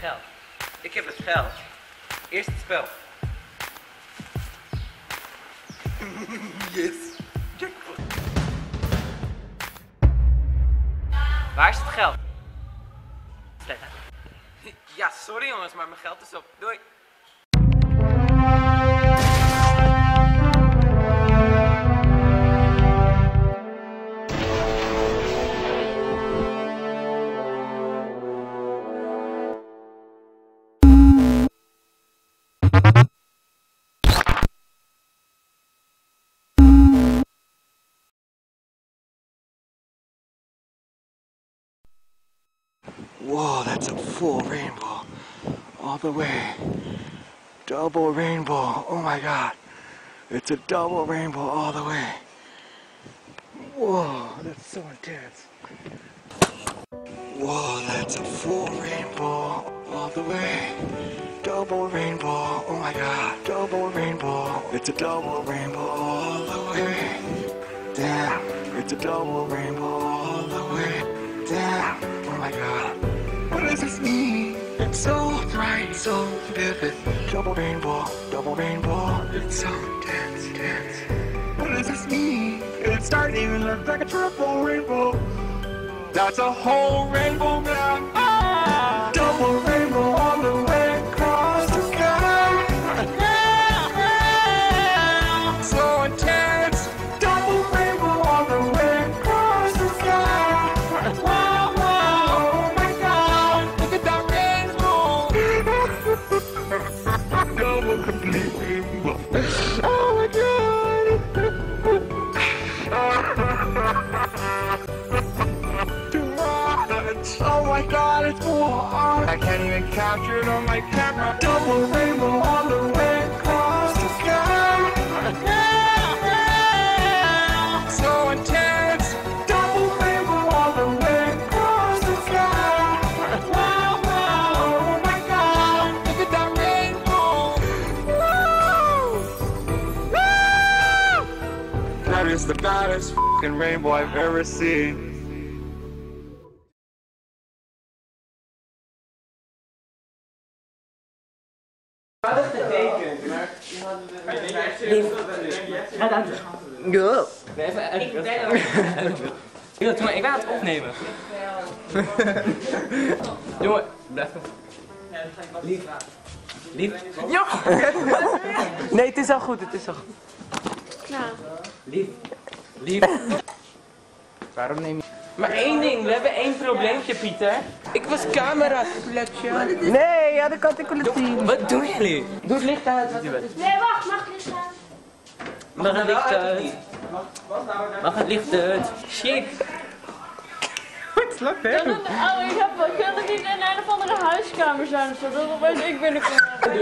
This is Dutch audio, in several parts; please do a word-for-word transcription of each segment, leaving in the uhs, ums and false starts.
geld. Ik heb het geld. Eerst het spel. Yes. Jackpot. Waar is het geld? Ja, sorry jongens, maar mijn geld is op. Doei. Whoa, that's a full rainbow. All the way. Double rainbow. Oh my god. It's a double rainbow all the way. Whoa, that's so intense. Whoa, that's a full rainbow all the way. Double rainbow. Oh my god. Double rainbow. It's a double rainbow all the way. Damn. It's a double rainbow all the way. Damn. Oh my god. What does this mean? It's so bright, so vivid. Double rainbow, double rainbow. It's so intense, intense. What does this mean? It's starting to even look like a triple rainbow. That's a whole rainbow now. Ah! Double rainbow all the way across the sky. So intense. Double rainbow all the way across the sky. Wow, wow. Oh my god. Look at that rainbow. Double complete rainbow. Oh my god. Too much. Oh my god, it's more. I can't even capture it on my camera. Double rainbow all the way across the sky. So intense. Double rainbow all the way across the sky. Wow, wow. Oh my god. Look at that rainbow. Woo! Woo! That is the baddest f***ing rainbow I've ever seen. Go. Even uit. Ik ben er. Ik ben aan het opnemen. Jongen, blijf. Lief. Lief. Ja! Nee, het is al goed, het is al goed. Ja. Lief. Lief. Waarom neem je... Maar één ding, we hebben één probleempje, Pieter. Ik was camera fletje. Nee, ja, dat kan ik wel zien. Wat doen jullie? Doe het licht uit. Wat Nee, wacht, mag ik licht uit? Mag het licht uit? Mag het licht uit? Shit. Wat slaat hè? Oh, ik heb ik wil er niet in een of andere huiskamer zijn, zodat opeens ik binnenkom.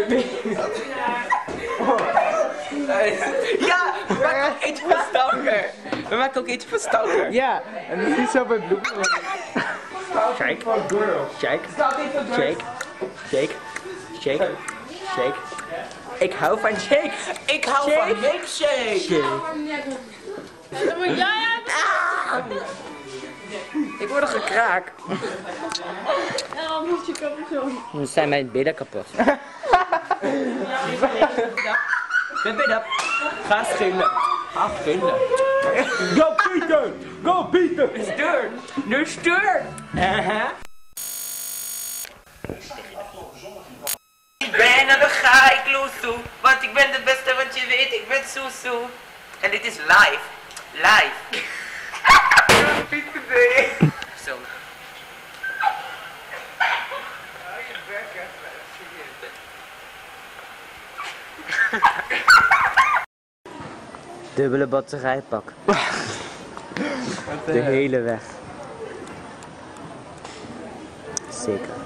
Ja, we maken ook iets van stalker. We maken ook iets van stalker. Ja, en dat is zo bij bloemen. Shake, shake, shake, shake, shake, shake. Ik hou van shake. Ik hou Shake. van milkshake. Shake. Dan moet jij uit. Ik word er gekraakt. En dan moet je capuchon. Dan zijn mijn billen kapot. Ben je Ga schillen. Ga schillen. Go Pieter! Go Pieter! Stuur. Nu stuur. Ik ben en dan ga ik loesoe. Want ik ben de beste, want je weet, ik ben soesoe. En dit is live. Live. Zo. Dubbele batterijpak. De hele weg. Zeker.